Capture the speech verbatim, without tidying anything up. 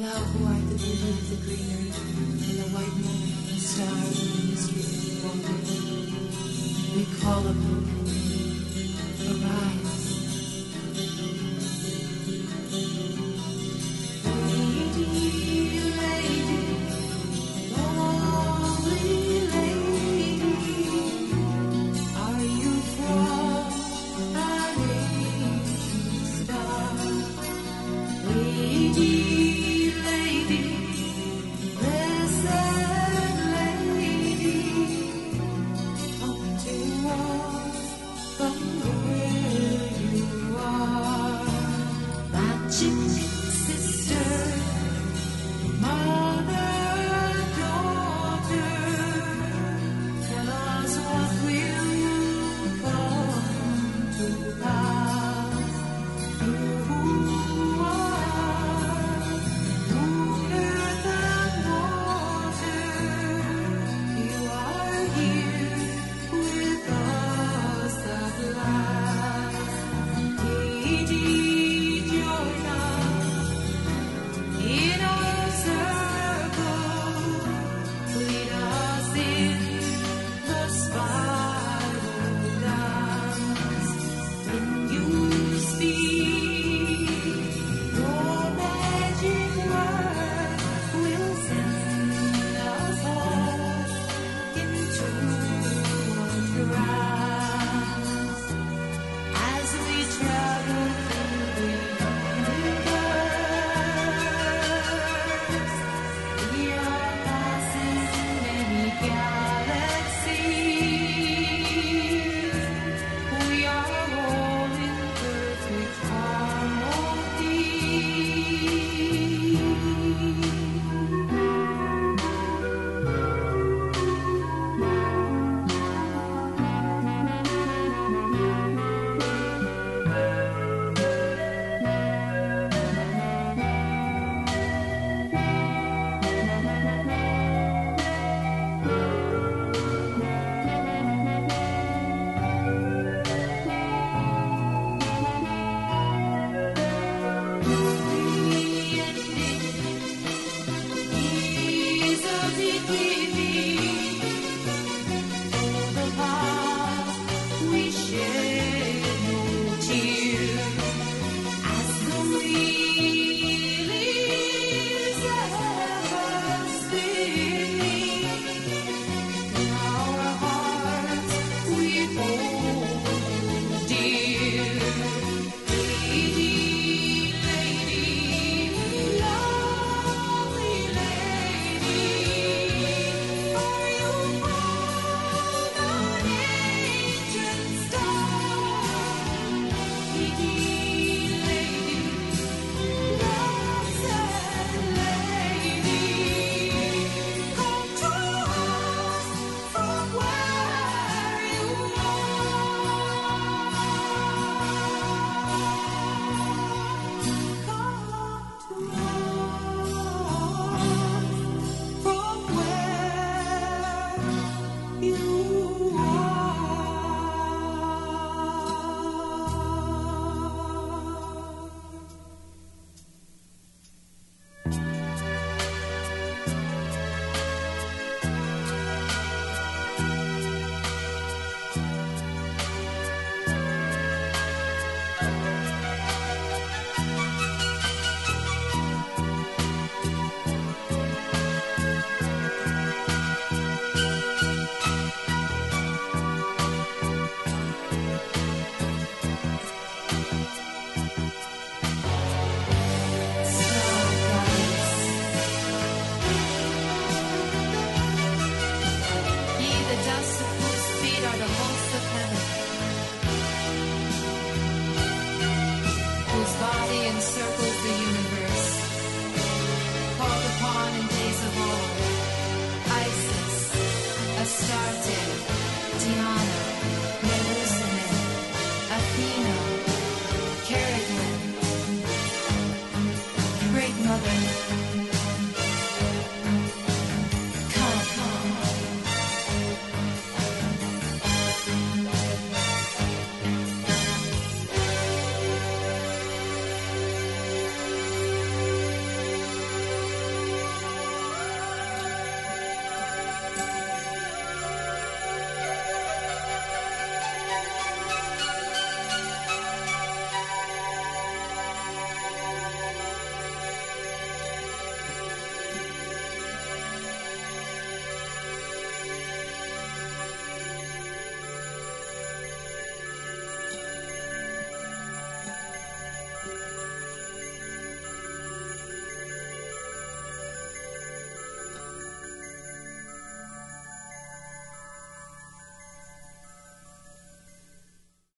Thou who art the beauty of the greenery, and the white moon, the stars, and the mystery of the wonder, we call upon thee. Arise. Lady, lady, lovely lady, are you from an ancient star? Lady, lady, blessed lady, come to us from where you are. Magic sister, mother, daughter, tell us what will come to pass. You who are moon, earth, and water, you are here with us at last. Lady, join us in our circle, lead us in the spiral dance. When you speak, your magic word will send us all into a trance. As we travel through the universe, we are passing many galaxies. We are all in perfect harmony. Body and soul